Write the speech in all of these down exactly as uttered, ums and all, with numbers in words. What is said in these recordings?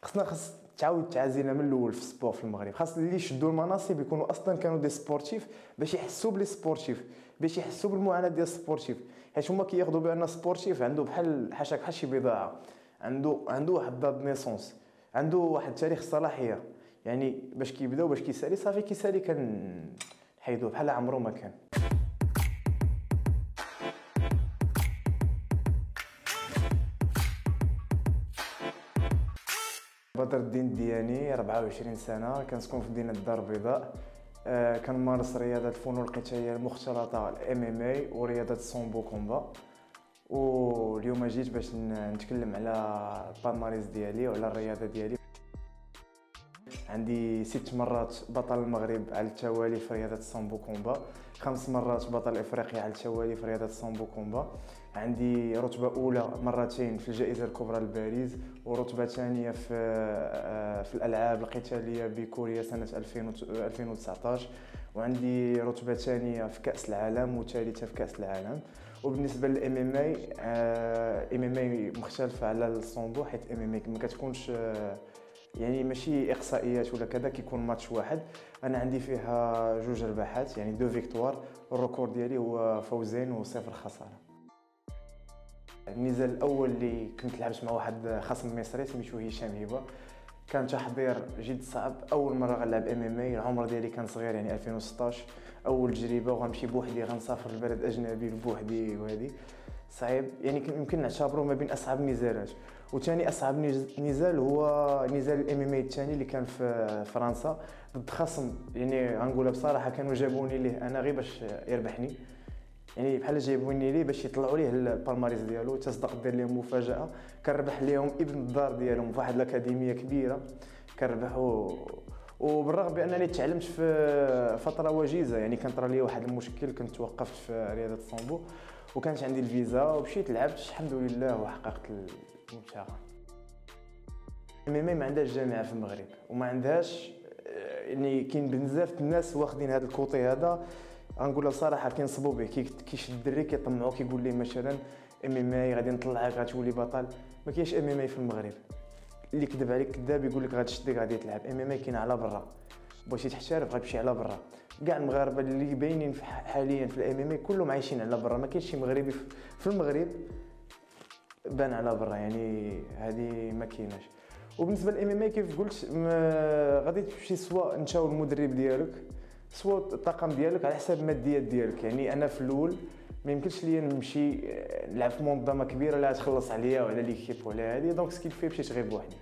خصنا خص تعاود تعازينا من الاول في السبور في المغرب. خاص اللي يشدوا المناصب يكونوا اصلا كانوا دي سبورتيف باش يحسوا بلي سبورتيف، باش يحسوا بالمعاناه ديال السبورتيف، حيت هما كياخذوا بان سبورتيف عنده بحال حاشاك بحال شي بضاعه، عنده عنده واحد داد نيسونس، عنده واحد تاريخ الصلاحيه. يعني باش كيبداو باش كيسالي صافي كيسالي كنحيدوه بحال عمرو ما كان. بدر الدين الدياني، أربعة وعشرين سنه، كنسكن في مدينه الدار البيضاء. أه كنمارس رياضه الفنون القتاليه المختلطه الام ام اي ورياضه السامبو كومبا. واليوم جيت باش نتكلم على البالماريس ديالي وعلى الرياضه ديالي. عندي ست مرات بطل المغرب على التوالي في رياضه السامبو كومبا، خمس مرات بطل افريقيا على التوالي في رياضه السامبو كومبا. عندي رتبه اولى مرتين في الجائزه الكبرى لباريس، ورتبه ثانيه في في الالعاب القتاليه بكوريا سنه ألفين وتسعطاش، وعندي رتبه ثانيه في كاس العالم وثالثه في كاس العالم. وبالنسبه للام ام اي، ام ام اي مختلفه على السامبو، حيت ام ام اي ما كتكونش يعني ماشي اقصائيات ولا كذا، كيكون ماتش واحد. انا عندي فيها جوج رباحات، يعني دو فيكتوار. الريكورد ديالي هو فوزين وصفر خساره. النزال الاول اللي كنت لعبت مع واحد خصم مصري سميتو هشام هبه، كان تحضير جد صعب. اول مره غنلعب ام ام اي، العمر ديالي كان صغير يعني ألفين وستطاش، اول تجربه وغنمشي بوحدي، غنسافر لبلد اجنبي بوحدي، وهذه صعيب يعني يمكن نعتبره ما بين اصعب النزالات. وثاني اصعب نزال هو نزال الام ام اي الثاني اللي كان في فرنسا ضد خصم، يعني غنقولها بصراحه كانوا جابوني ليه انا غير باش يربحني، يعني بحال جايبوني ليه باش يطلعوا ليه البالماريس ديالو. تصدق دير لهم مفاجاه، كنربح ليهم ابن الدار ديالهم في واحد الاكاديميه كبيره، كنربحوا. وبالرغم بانني تعلمت في فتره وجيزه، يعني كان طرا لي واحد المشكل، كنت توقفت في رياضه السامبو وكانت عندي الفيزا ومشيت لعبت الحمد لله وحققت المبتغى. ام ام اي ما عندهاش جامعه في المغرب وما عندهاش، يعني كاين بزاف الناس واخدين هذا الكوطي هذا، غنقولها بصراحه كينصبوا به، كيشد الدري كيطمعوا، كيقول ليه مثلا ام ام اي غادي نطلعك غتولي بطل. ما كاينش ام ام اي في المغرب، اللي كذب عليك كذاب، يقول لك غتشدك غادي تلعب. ام ام اي كاين على برا، بغيتي تحترف غتمشي على برا. كاع المغاربه اللي باينين حاليا في الام ام اي كلهم عايشين على برا، ما كاينش شي مغربي في المغرب بان على برا، يعني هذه ما كايناش. وبالنسبه للام ام اي كيف قلت، غادي تمشي سواء انت والمدرب ديالك، سواء الطاقم ديالك، على حساب الماديات ديالك. يعني انا في الاول ما يمكنش ليا نمشي نلعب في منظمه كبيره لا تخلص عليا وعلى ليكيب ولا هذه، دونك سكيل في مشيت غير بوحدي.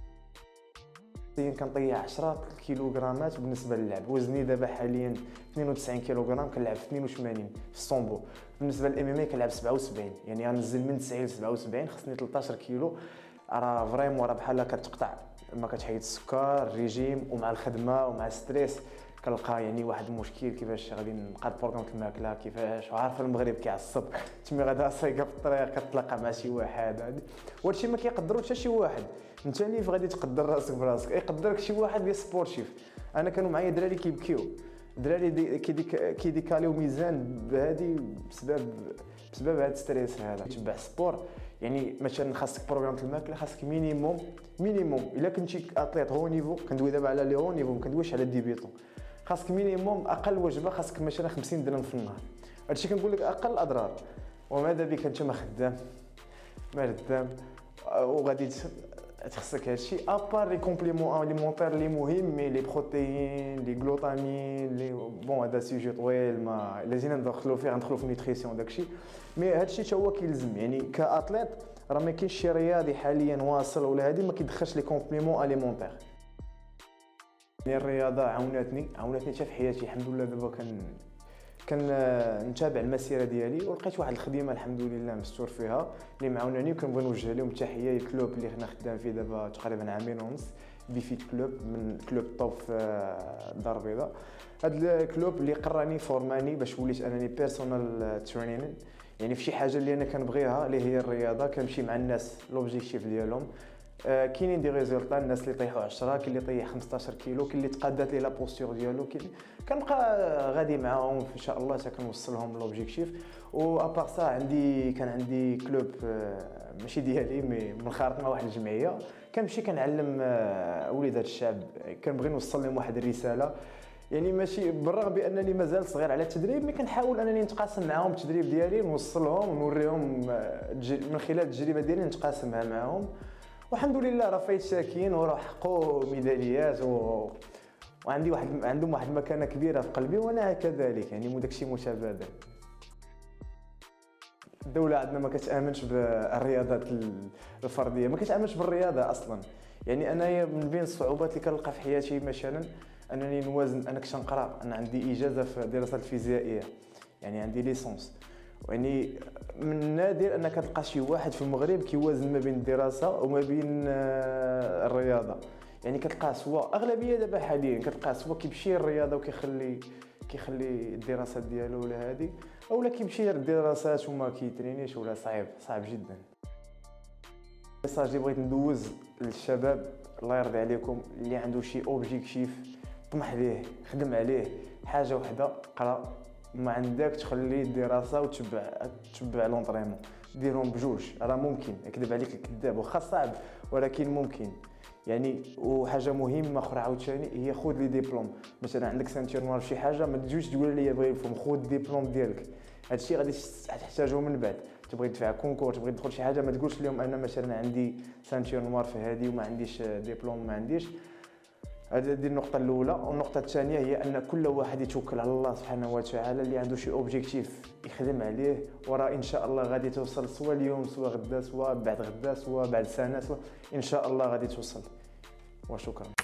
كنطيح عشرة كيلوغرامات بالنسبه للعب. وزني دابا حاليا اثنين وتسعين كيلوغرام، كنلعب في اثنين وثمانين في السامبو. بالنسبه للام ام اي كنلعب سبعة وسبعين، يعني غنزل من تسعين ل سبعة وسبعين، خصني ثلاثطاش كيلو. راه فريمون راه بحال كتقطع، ما كتحيد السكر، الريجيم، ومع الخدمه ومع الستريس كنلقى يعني واحد المشكل كيفاش غادي نقاد بروغرام الماكله، كيفاش عارف المغرب كيعصب تمي غادا صايقه في الطريق كتلاقى مع شي واحد، وهادشي ما كيقدرو حتى شي واحد. انت اللي غادي تقدر راسك براسك، يقدرك شي واحد ديال سبورتيف. انا كانوا معايا دراري كيبكيو، دراري كيديكاليو ميزان بهادي بسبب بسبب هاد الستريس هذا. تبع سبور يعني مثلا خاصك بروغرام الماكله، خاصك مينيموم مينيموم الا كنتي اتليت هو نيفو، كندوي دابا على لي هو نيفو، ما كندويش على ديبيتون، خاصك مينيموم اقل وجبه خاصك مثلا خمسين درهم في النهار. هادشي كنقول لك اقل الاضرار. وماذا بك انت ما خدام ما خدام وغادي تخصك هادشي ابار لي كومبليمون اليمونتير اللي مهم، لي بروتيين، لي غلوطامين، لي بون هذا سوجي طويل ما لازم ندخلوا فيه، غندخلوا في النيوتريسيون داكشي. مي هادشي حتى هو كيلزم، يعني كاتليت راه ما كاينش شي رياضي حاليا واصل ولا هادي ما كيدخلش لي كومبليمون اليمونتير. يعني الرياضه عاونتني عاونتني حتى في حياتي الحمد لله. دابا كان كان نتابع المسيره ديالي ولقيت واحد الخدمه الحمد لله مستور فيها اللي معاوناني، وكنبغي نوجه لهم تحيه للكلوب اللي حنا خدام فيه دابا تقريبا عامين ونص، بيفيت كلوب من كلوب طوب في الدار البيضاء. هذا الكلوب اللي قراني فورماني باش وليت انني بيرسونال ترينين، يعني في شي حاجه اللي انا كنبغيها اللي هي الرياضه كنمشي مع الناس لوبجيكتيف ديالهم. آه، كاينين دي ريزولطا، الناس اللي طيحوا عشرة، كاين اللي طيح خمسطاش كيلو، كاين اللي تقادات ليه لا بوستور ديالو، كاين كنبقى غادي معاهم ان شاء الله حتى كنوصلهم لوبجيكتيف. و ابار سا عندي كان عندي كلوب آه، ماشي ديالي مي منخرط مع واحد الجمعيه، كنمشي كنعلم آه، وليدات الشعب، كنبغي نوصل لهم واحد الرساله. يعني ماشي بالرغم بانني مازال صغير على التدريب، مي كنحاول انني نتقاسم معاهم التدريب ديالي، نوصلهم ونوريهم آه، من خلال التجربه ديالي نتقاسمها معاهم. والحمد لله راه فايت شاكين وراه حققوا ميداليات و... وعندي واحد عندهم واحد المكانه كبيره في قلبي، وانا كذلك يعني مو داكشي متبادل. الدوله عندنا ما كتامنش بالرياضات الفرديه، ما كتامنش بالرياضه اصلا. يعني انايا من بين الصعوبات اللي كنلقى في حياتي مثلا انني نوازن، انا كنت نقرا، انا عندي اجازه في الدراسات الفيزيائيه، يعني عندي ليسونس. يعني من النادر انك تلقى شي واحد في المغرب كيوازن ما بين الدراسه وما بين آه، الرياضه. يعني كتلقاه سوا اغلبيه دابا حاليا كتلقاه سوا كيمشي للرياضه وكيخلي كيخلي الدراسات ديالو ولا هذه، اولا كيمشي للدراسات وما كيترينيش، ولا صعيب صعب جدا. الميساج اللي بغيت ندوز للشباب الله يرضي عليكم، اللي عنده شي اوبجيكتيف طمح ليه، خدم عليه، حاجه وحده قرا، ما عندك تخلي الدراسه وتتبع تتبع لونطريمون، ديرهم بجوج. راه ممكن، يكذب عليك الكذاب واخا صعب ولكن ممكن. يعني وحاجه مهمه اخرى عاوتاني هي خذ لي ديبلوم. مثلا عندك سانتير نوار في شي حاجه، ما تجوش تقول لي بغي نفهم، خذ الديبلوم ديالك. هادشي غادي تحتاجه من بعد، تبغي تدفع كونكور، تبغي تدخل شي حاجه، ما تقولش لهم انا مثلا عندي سانتير نوار في هذه وما عنديش ديبلوم، ما عنديش. هذه النقطة الأولى. والنقطة الثانية هي أن كل واحد يتوكل على الله سبحانه وتعالى، اللي عنده شي أوبجيكتيف يخدم عليه، وراه إن شاء الله غادي توصل، سوا اليوم سوا غدا سوا بعد غدا سوا بعد سنة سوا، إن شاء الله غادي توصل. وشكرا.